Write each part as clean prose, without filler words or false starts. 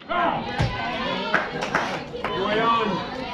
Way on.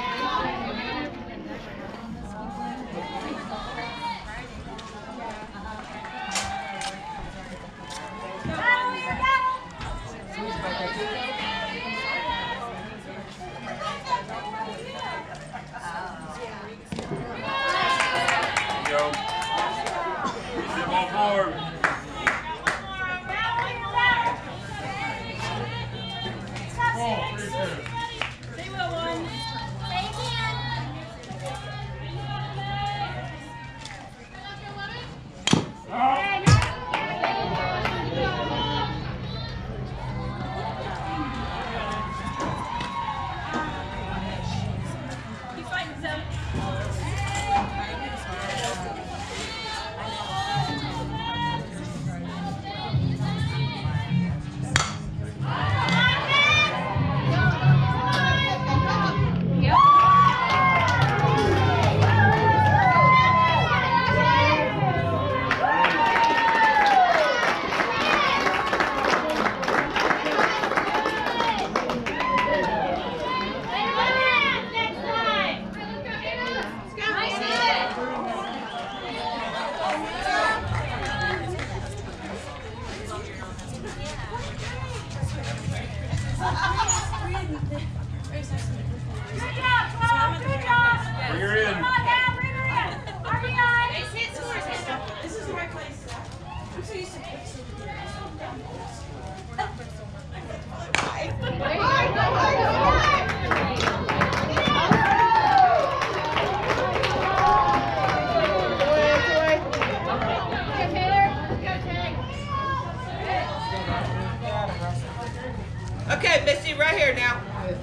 Okay, Missy, right here now.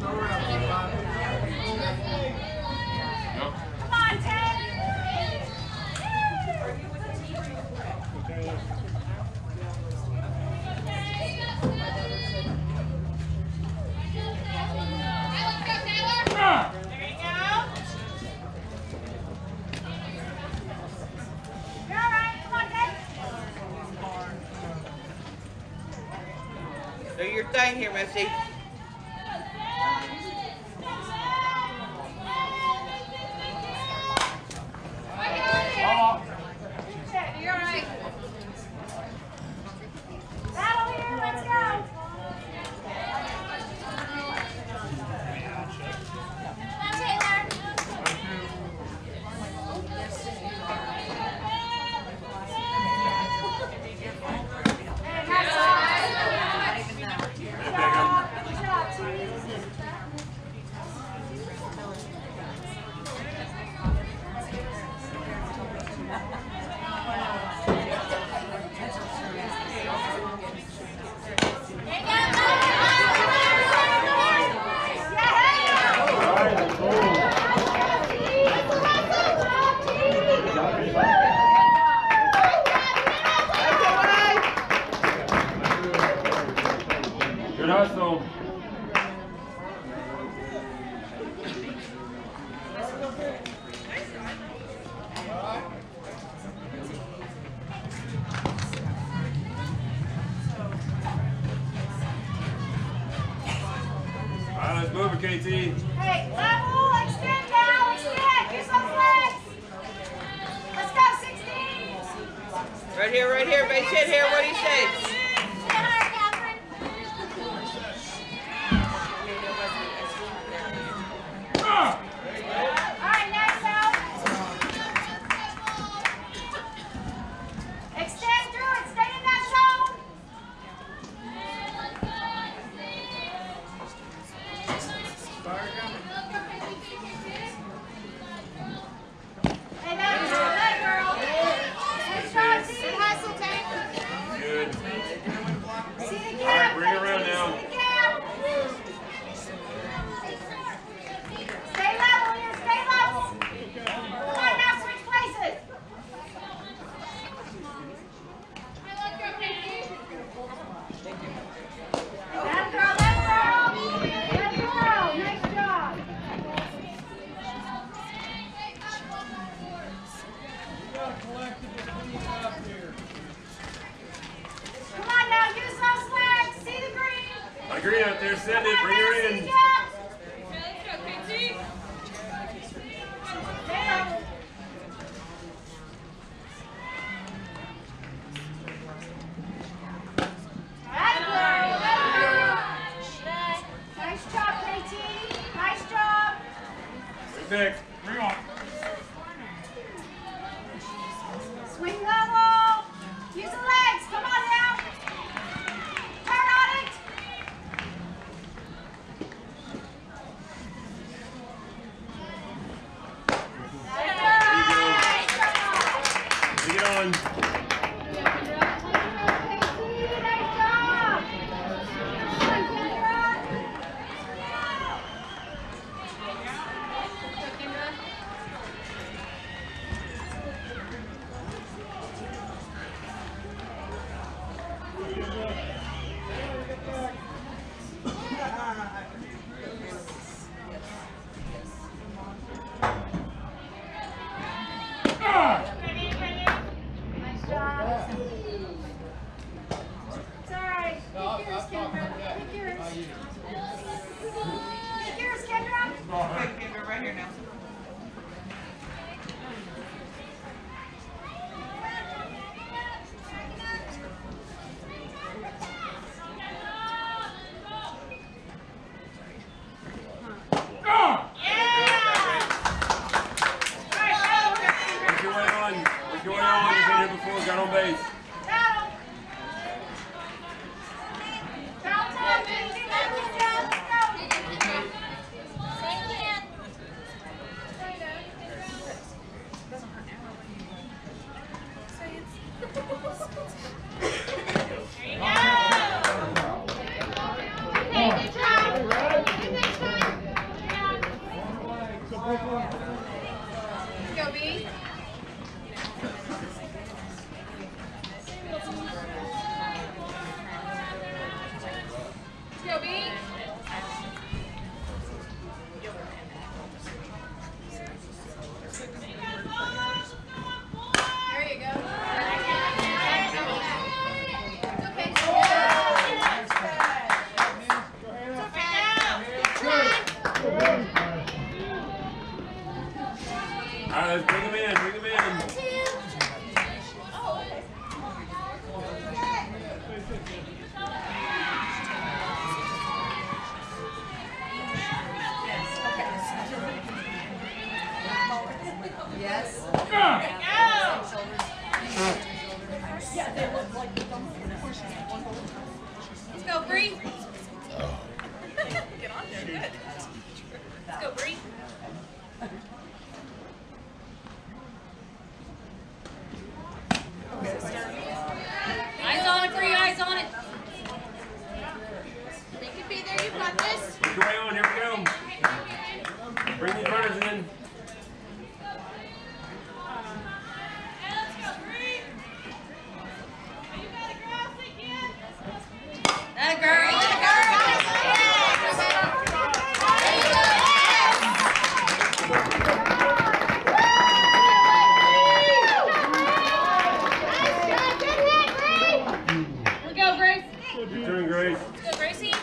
Come on, Ted. Do your thing here, Missy. You're right. Battle here, let's go. Come on, Taylor. Good hustle. All right, let's move it, KT. Hey, level, extend now, extend. Use those legs. Let's go, 16. Right here, base hit here. What do you say? Stay higher, Catherine. All right, next out. Extend through it. Stay in that zone. Hey, that was good, girl. Good shot, see? Hustle, tank. Good. Green out there, send it, bring her in. Nice job, KT. Nice job. Pick. Bring on. Swing level. Use the legs. Come on now. Turn on it. Bring it on. Nice job. Sorry. Pick yours, Kendra. Pick yours. Pick yours, Kendra. Okay, Kendra, right here now. Work your way on. Work your way on. You've been here before. Got on base. Battle. Battle time. Let's go. Go, B. Go, B. There you go. It's All right, let's bring him in. Bring him in. Yes. Let's go, Bree. Get on there, good. Let's go, Bree. Eyes on it, Bree, eyes on it. Make it be there, you've got this. Work your way on. Here we go. Bring these runners in. That a girl, that a girl. Here we go, Grace. You're doing great. Let's go, Gracie.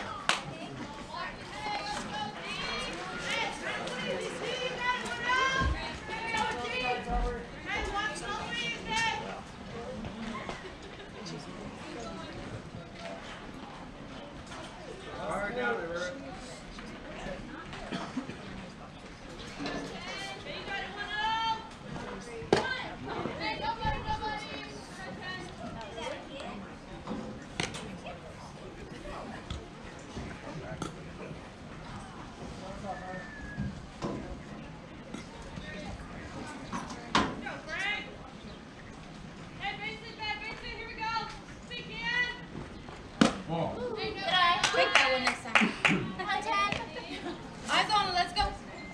Take that one next time. Eyes on it, let's go.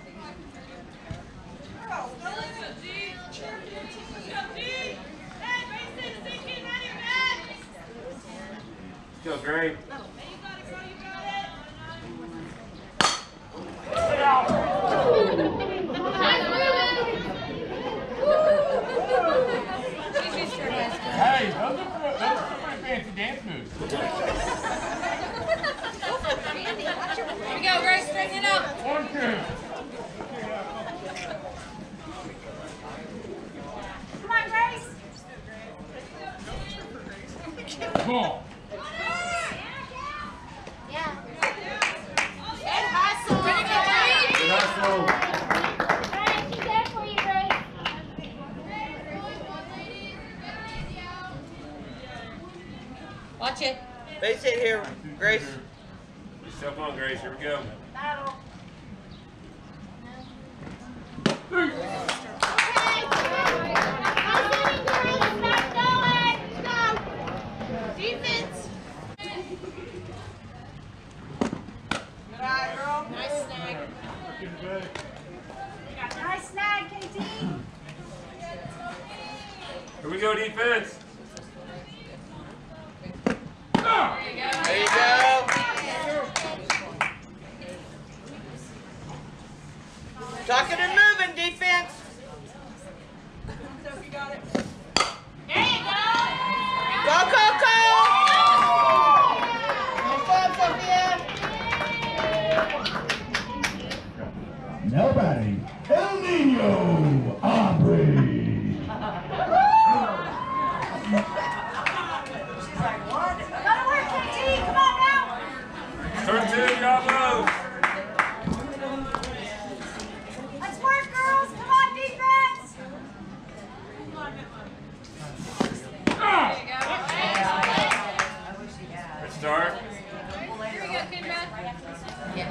Go, great. Hey, those are pretty fancy dance moves. Base hit here, Grace. Put yourself on, Grace. Here we go. Battle. Defense. Good eye, girl. Nice snag. Nice snag, KT. Here we go, defense. There you go. Tucking and moving, defense. There you go. Go, go, go. Good job, Sophia. Nobody. El Nino Aubrey. Gotta work, KT. Come on now. Turn two, Diablo. Let's work, girls. Come on, defense. Good start. Here we go, Kendra.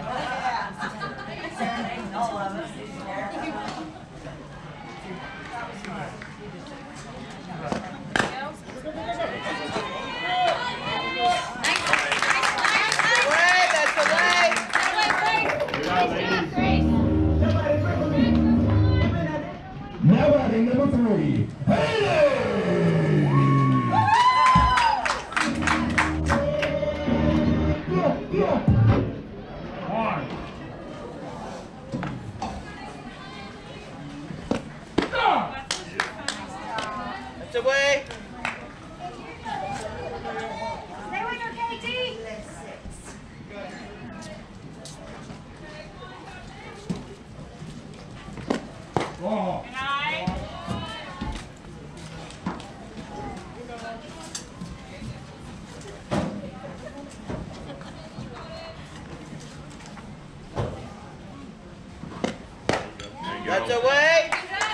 Away, that's away. Nobody number 3. Haley. That's away. Stay with her, KT. There you go. That's away.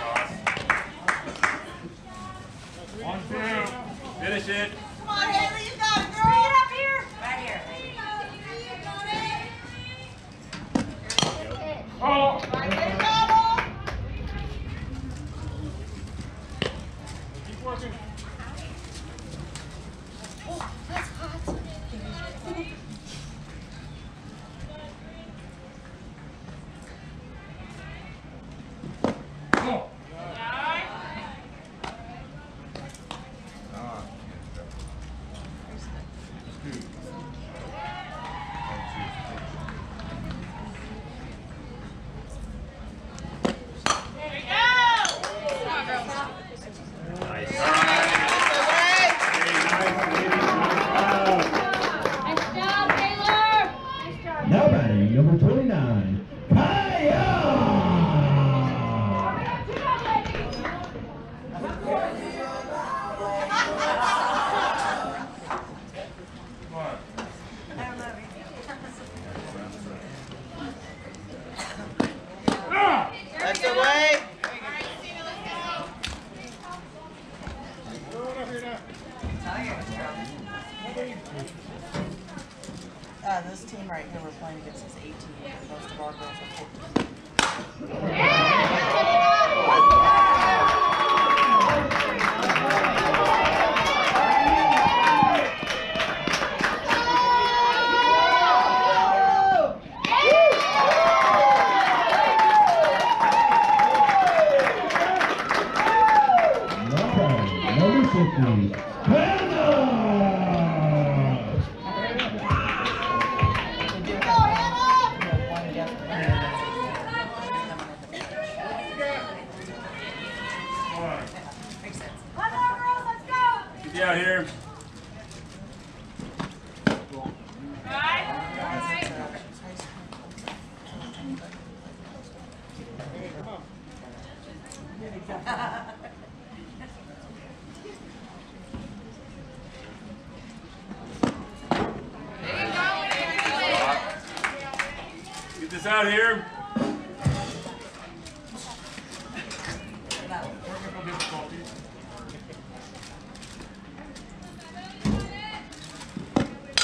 Finish it. Come on, Haley, you got it, Bring it up here. Keep working. That's hot. Nice. That's away. Nice job, Taylor. Nice job. Nobody number 29. Kaya. That's away. This team right here we're playing against is 18, and most of our girls are 14. Nobody number 50. Hannah. One more, girls. Let's go. Get out here. Get this out here. Technical difficulties.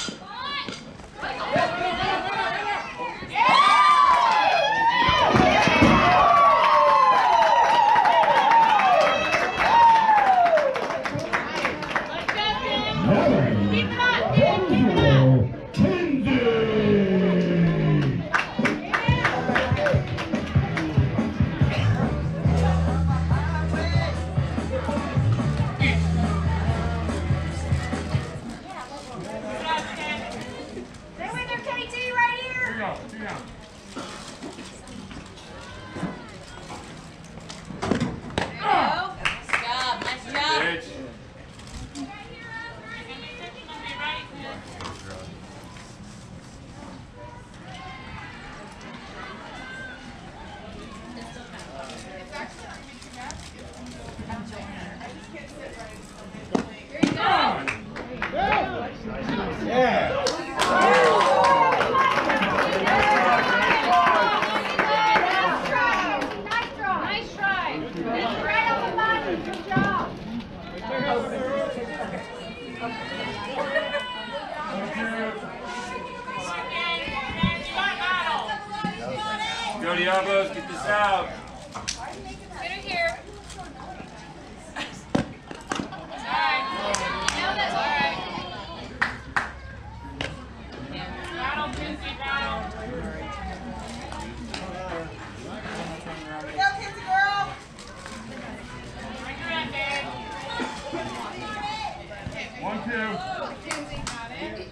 Yeah. Nice try. Right on the money. Good job. Go Diablos, get this out. Get her here. Alright. No, that's alright. Battle, Kinsey, battle. Go, Kinsey girl. Bring her in, babe. 1-2. Kinsey, got it.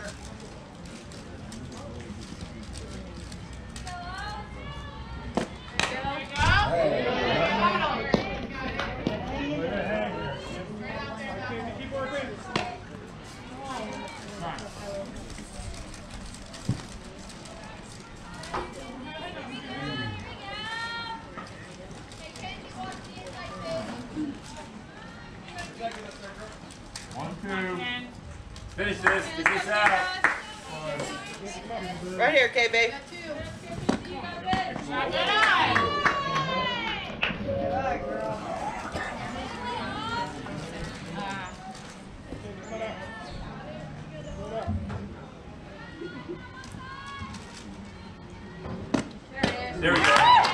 Finish this. Get this out. Right here, KB. There we go.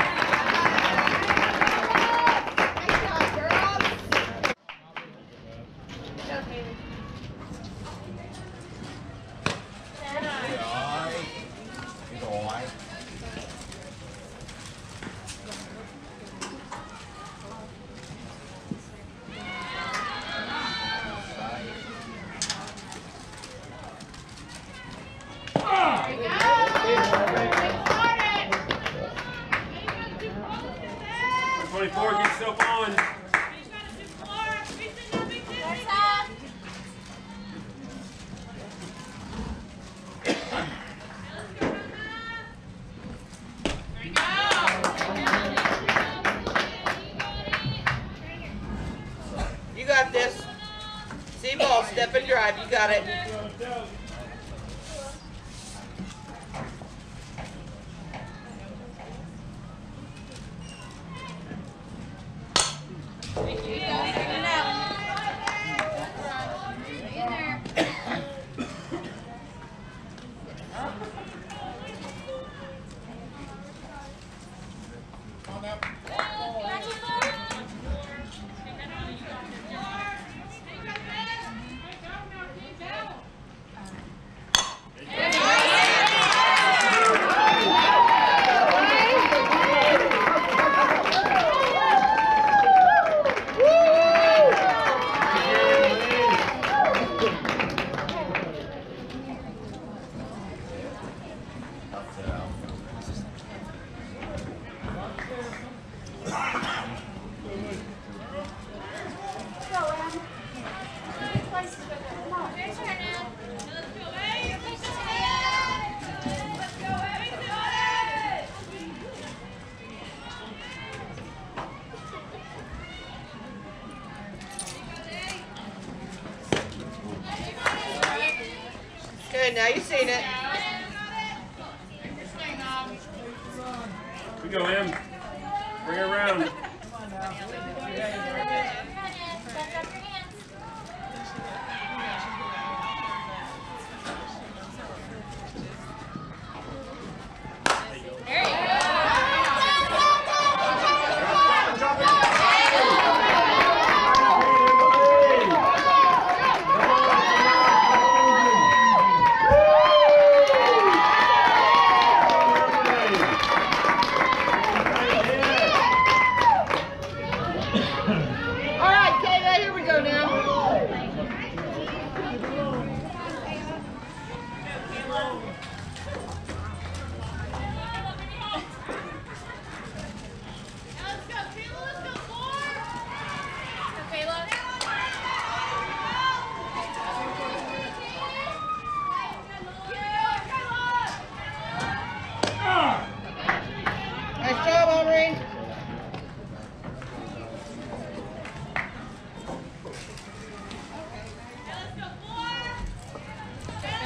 Get yourself on. You got this. See ball, step and drive. You got it. Okay, now you've seen it. We go, Em. Bring her around. There you go.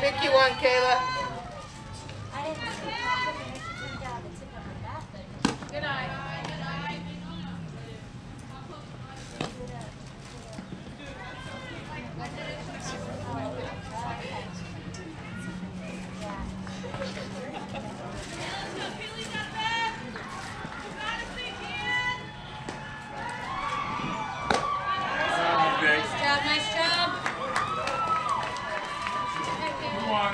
think you won, Kayla? I didn't see how quick it turned down the tip of her bat, but good night. Nice job. Come on.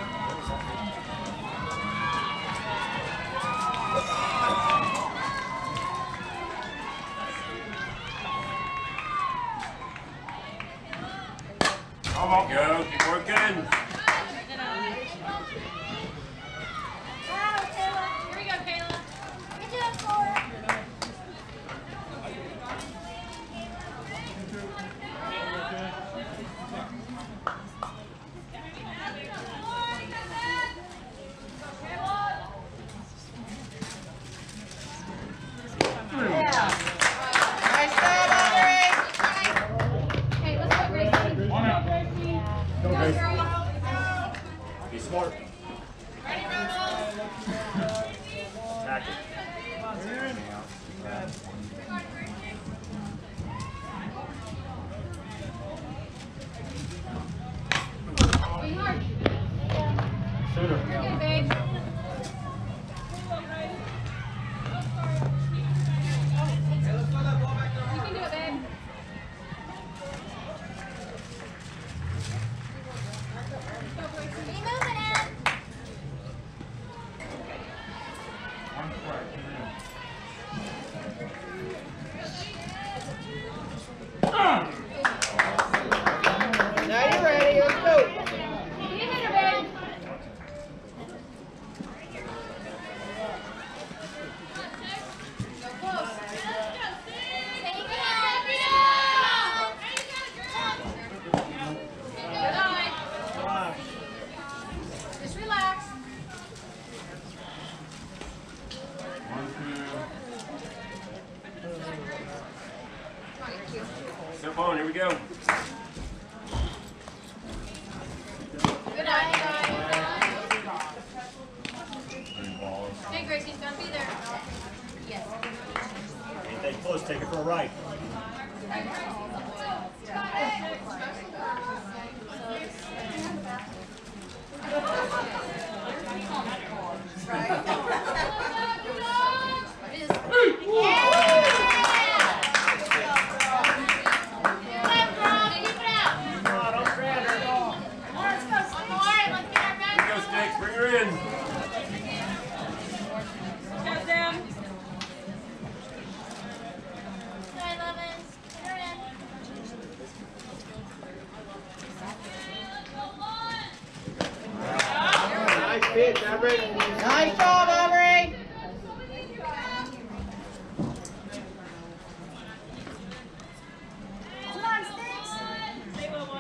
Come on. Go. Keep working. Here we go, Kayla. Good job, Cora. Nice job, Aubrey. Okay, let's go, Gracie. One out. Go, girl. Be smart. Ready, Ronald? Attack it. Be hard. Shooter. Okay, babe. You can do it, babe. Be moving, Ed. One strike. Now you're ready. Let's go. You hit her, babe. Go close. Take it out. Good eye. Just relax. One, two. Step on. Here we go. Good eye, good eye. Three balls. Okay, Gracie's gonna be there. Yes. Anything close, take it for a right. Here we go, Sticks. Bring her in. Nice pitch, Aubrey. Nice job, Aubrey. Come on, Sticks.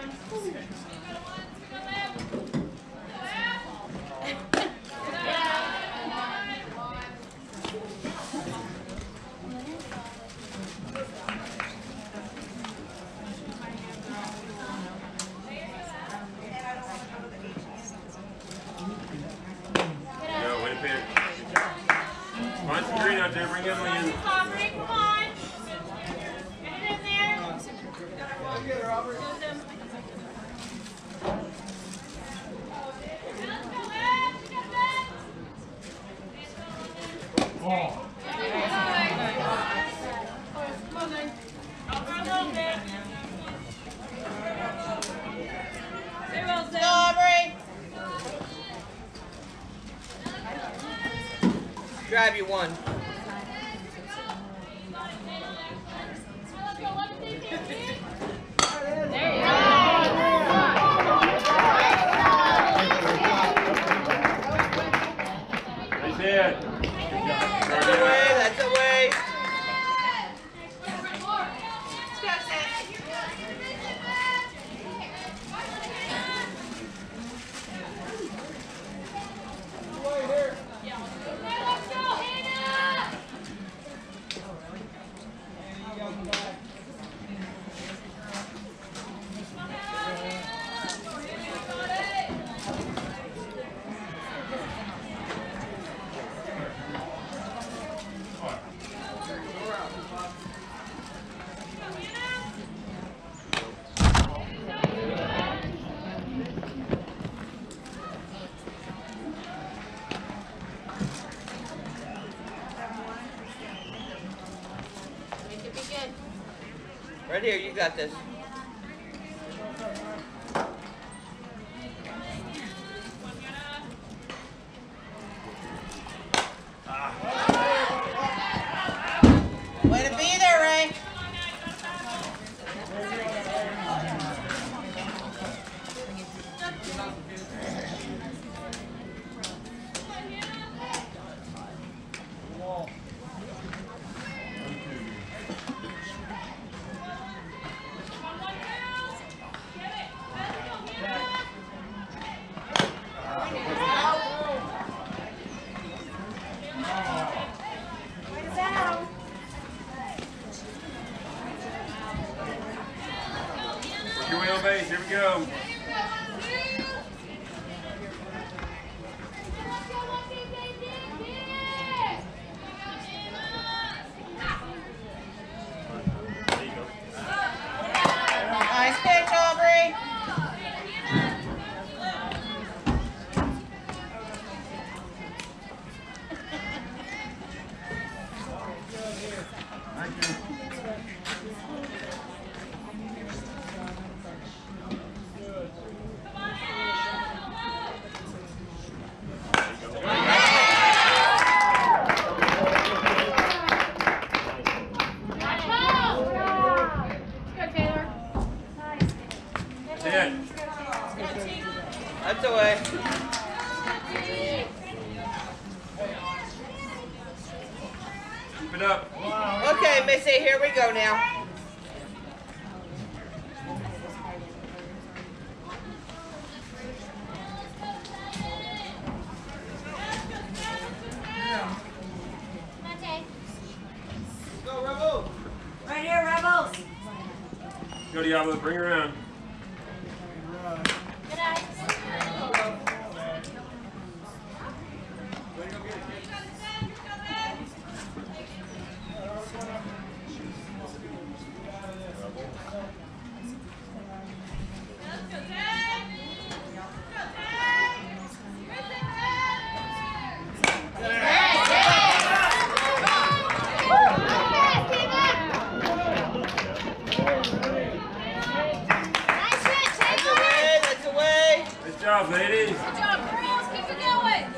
Go. Way to pitch. Find some green out there. Bring Emily in. Aubrey, come on. Get it in there. Ball. Go, Aubrey. Drive you one. Nice hit. That's away. That's away. Let's go, Hannah! Right here, you got this. Way to be there, Ray. Work your way on base. Here we go. Nice pitch, Aubrey. That's it. That's away. Keep it up. Okay, Missy, here we go now. Right here, Rebels. Go Diablo. Bring her around. Good eye. That's away. Good job, ladies. Good job, girls. Keep it going.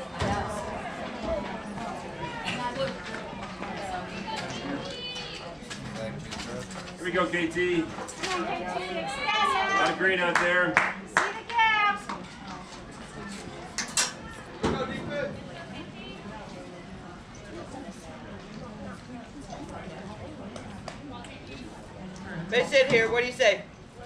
Here we go, KT. Come on, KT. Extend A lot it. of green out there. See the gaps. They sit here. What do you say?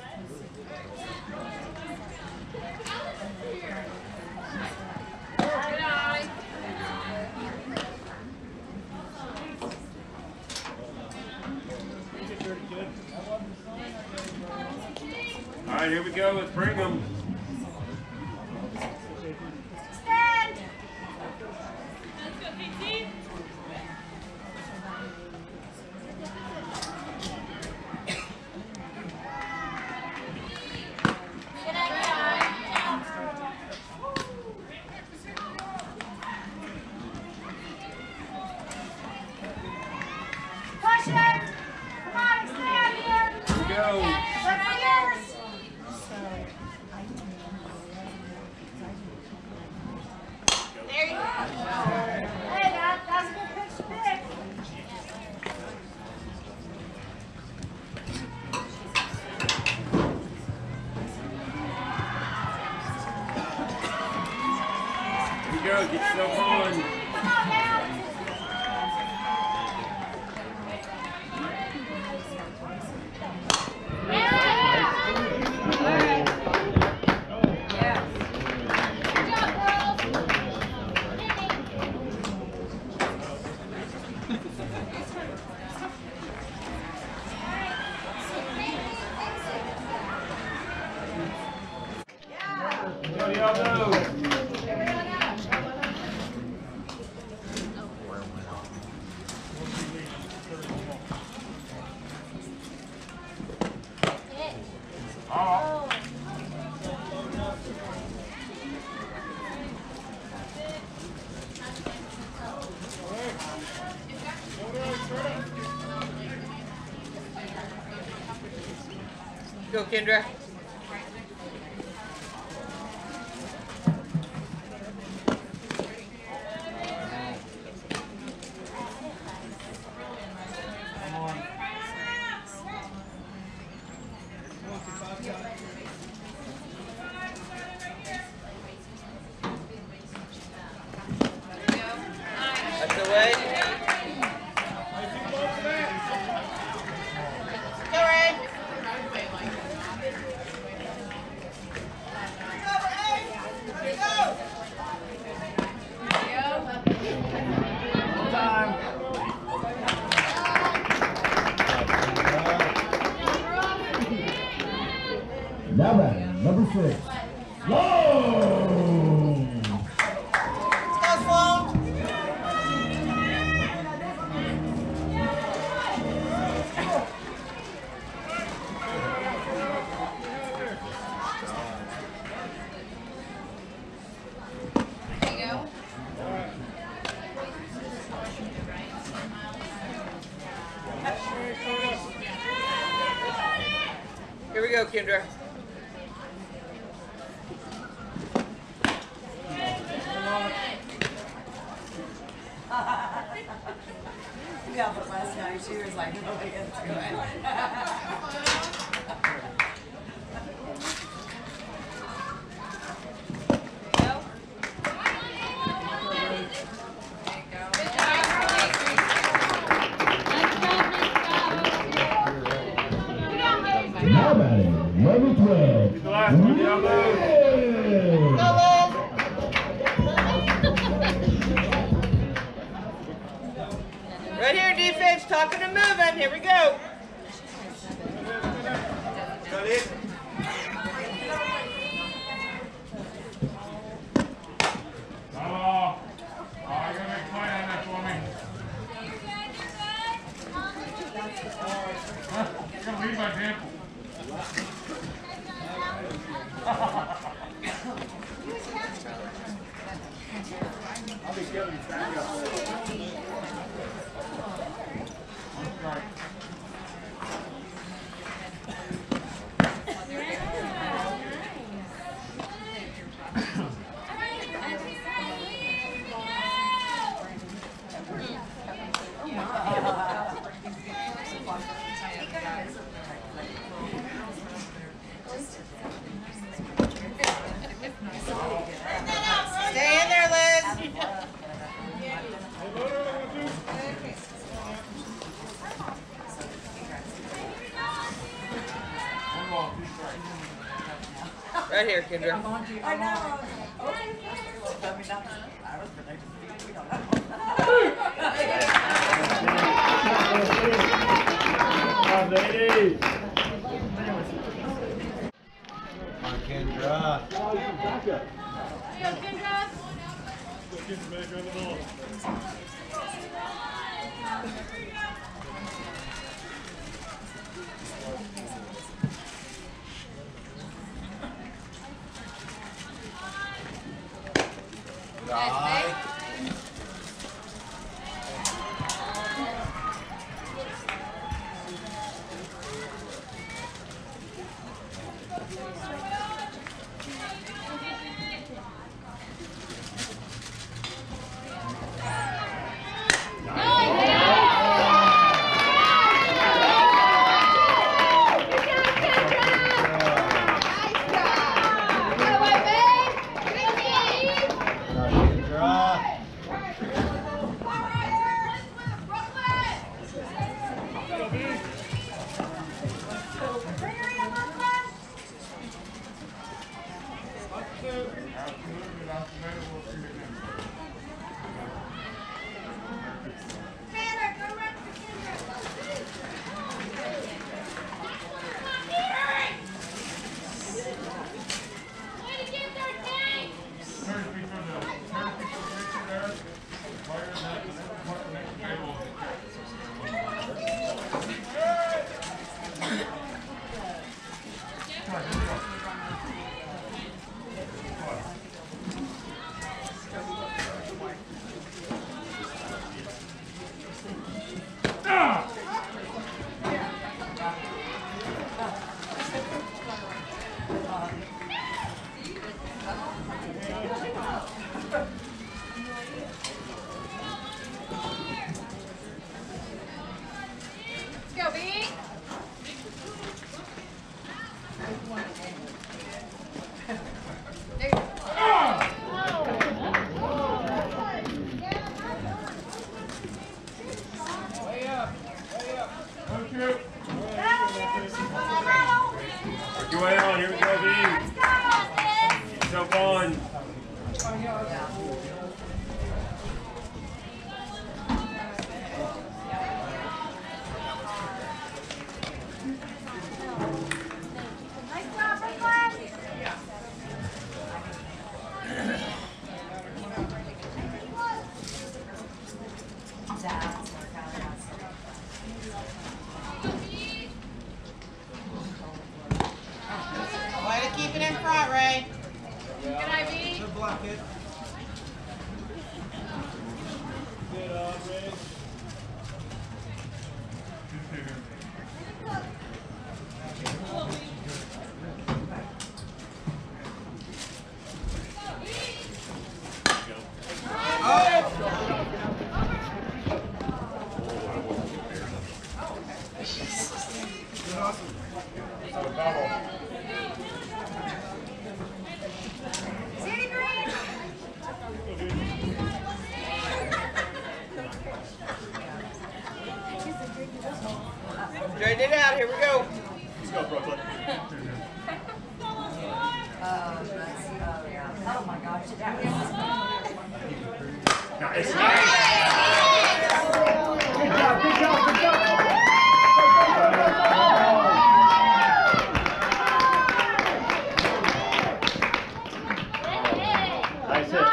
All right, here we go. Let's bring them. Extend. Good eye. Push it. Come on, extend here. Here we go. Let's fingers. There you go. Hey, that's a good pitch to pick. Here we go. Get yourself on. Come on now. Go Diablo. Go, Kendra. That's the way. Go, Ray. Now batting, number 6. Sloan. Go, Sloan. Here we go, Kendra. Yeah, but last night she was like, really into it. Now batting, number 12. The last one, yeah, Liz. Right here, defense, talking and moving. Here we go. Got it? Oh, you're gonna make play on that for me. You're gonna lead by example. I'll be killing you, stand up. Right. Stay in there, Liz. Right here, Kendra. I know. I mean, I was predicting. We don't know. Come on, ladies. Come on, Kendra. Nice. Straighten it out. Here we go. Let's go, Brooklyn. Oh my gosh, that was Nice. Good job, good job, good job. Nice hit.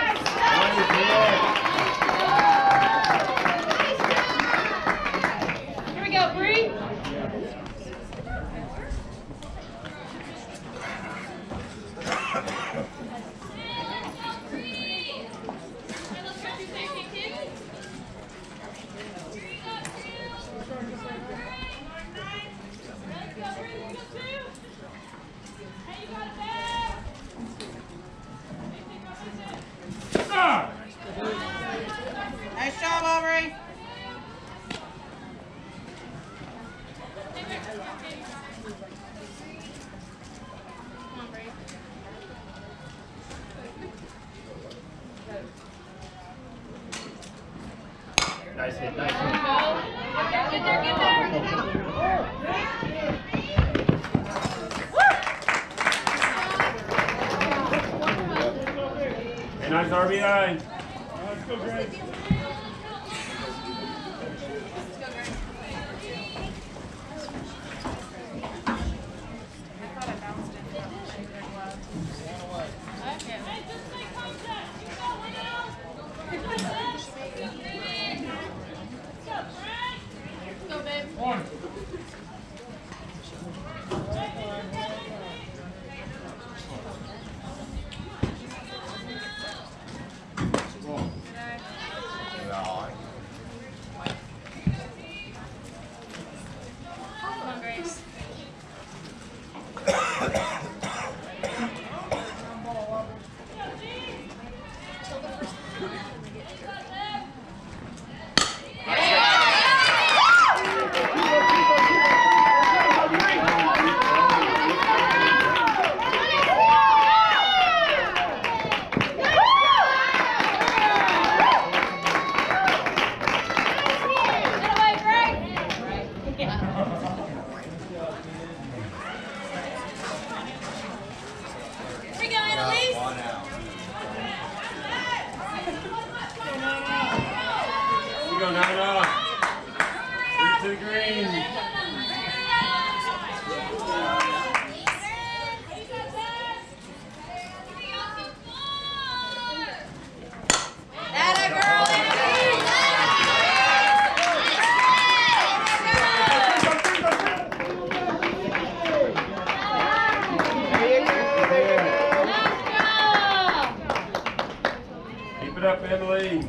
Here we go, Bree. Nice job, Aubrey. Nice hit, nice hit. Get there, get there. Hey, nice RBI. Let's go, Greg. Go, Nana. To the green. Keep it up, Emily.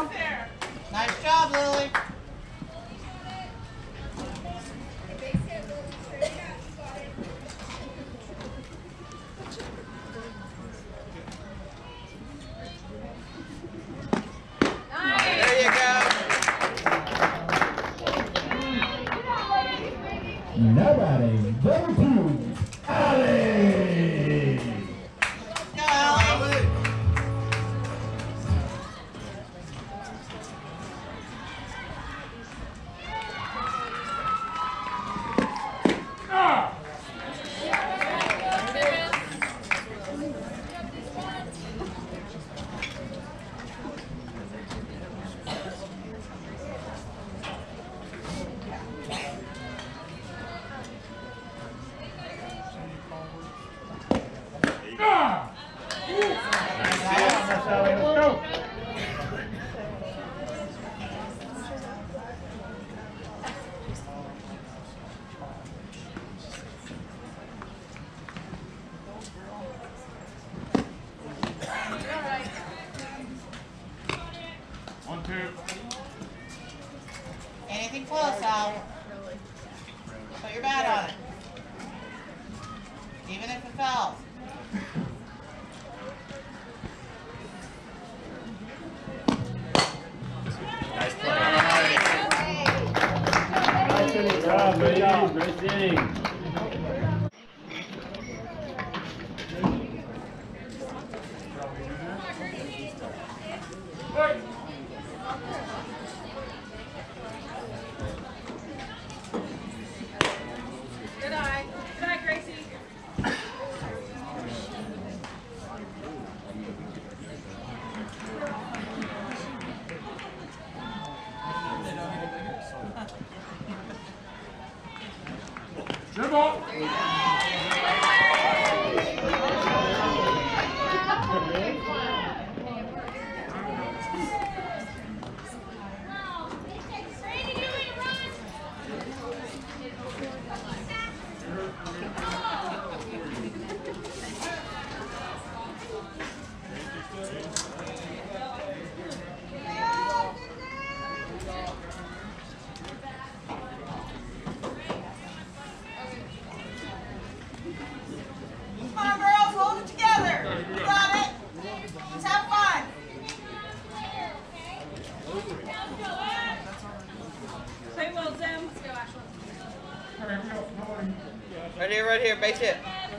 down. Nice job, Lily. There you go. Now batting, number 2, Allie. Go, Allie. That's Allie. Let's go. One, two. Anything close, Al. Put your bat on it. Even if it fouls. Nice play. Nice inning. Good job. Great inning. Good eye. Good eye, Gracie. Dribble. Come on, girls, hold it together. You got it. Let's have fun. Play well, Zim. Right here, base hit.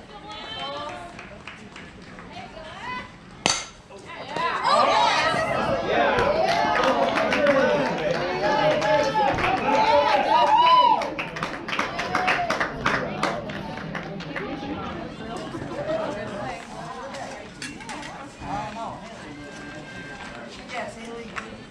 Yes, Haley.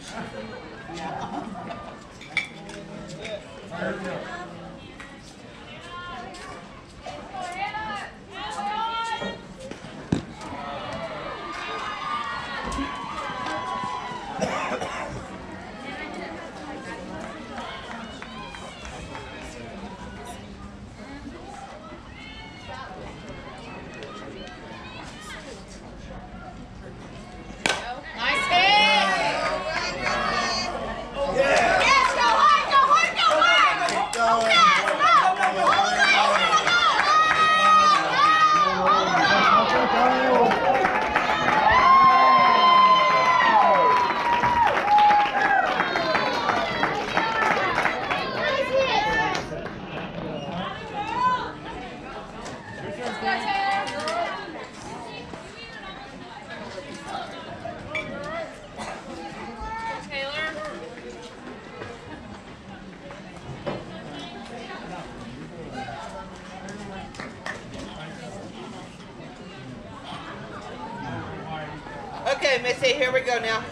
Nice hit. Yeah. Yes, go hard, go hard, go hard. Keep going. Yes, go. Okay, Missy, here we go now.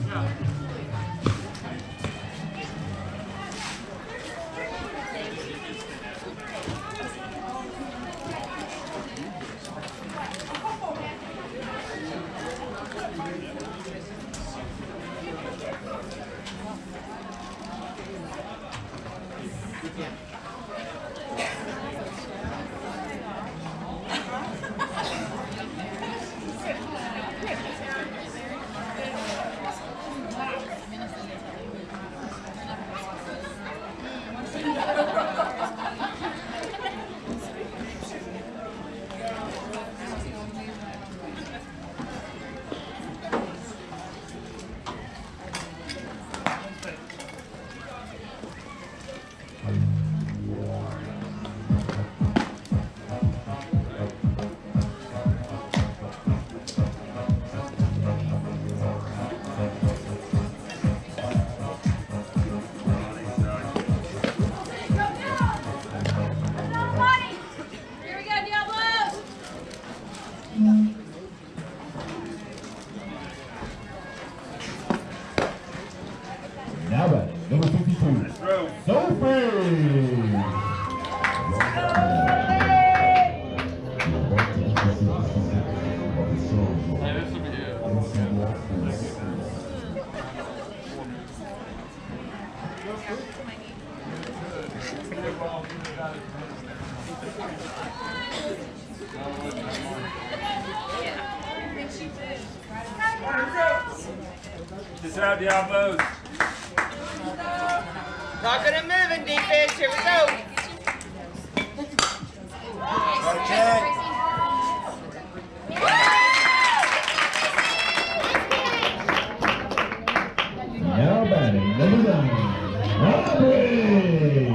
Now batting, number 52, Sophie. Just out, Diablos. Talking and moving defense. Here we go. Okay. Now batting, number 9, Aubrey.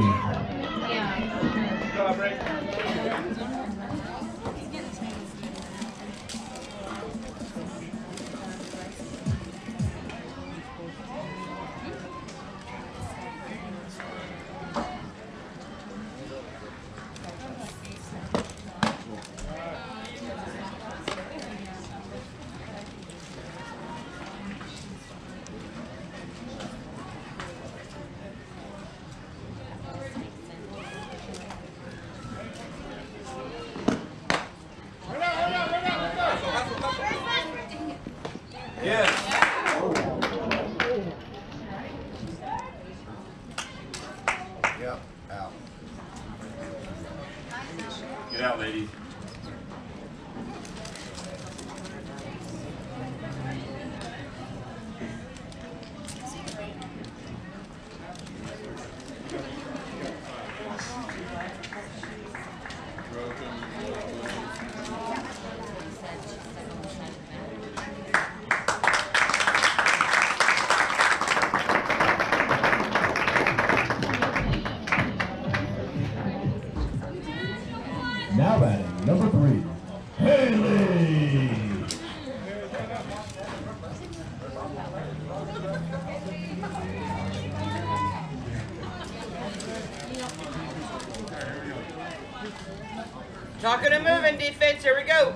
Yes. Yep, out. Get out, ladies. Now batting, number 3, Haley. Talking and moving defense. Here we go.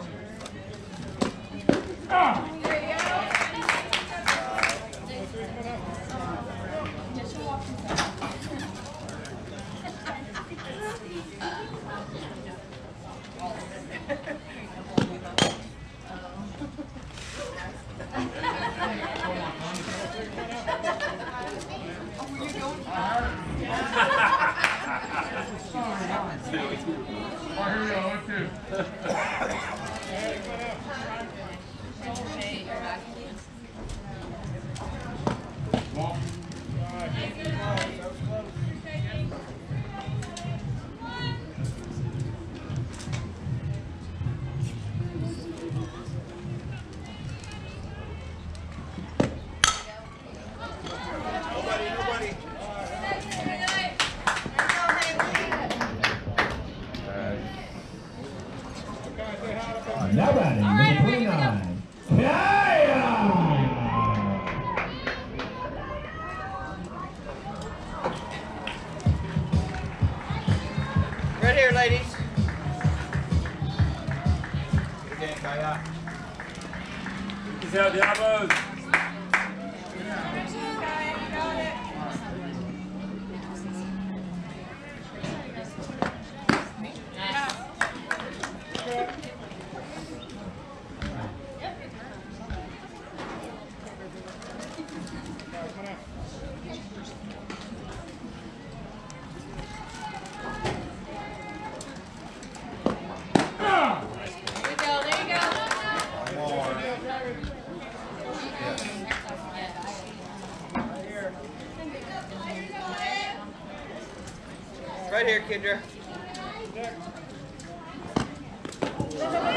Right here, Kendra.